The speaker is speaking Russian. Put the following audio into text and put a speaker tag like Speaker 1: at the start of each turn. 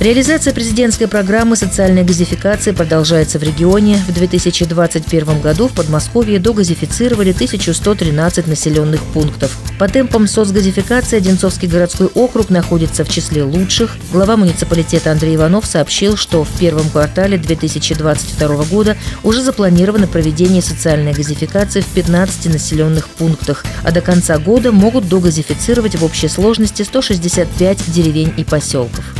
Speaker 1: Реализация президентской программы социальной газификации продолжается в регионе. В 2021 году в Подмосковье догазифицировали 1113 населенных пунктов. По темпам соцгазификации Одинцовский городской округ находится в числе лучших. Глава муниципалитета Андрей Иванов сообщил, что в первом квартале 2022 года уже запланировано проведение социальной газификации в 15 населенных пунктах, а до конца года могут догазифицировать в общей сложности 165 деревень и поселков.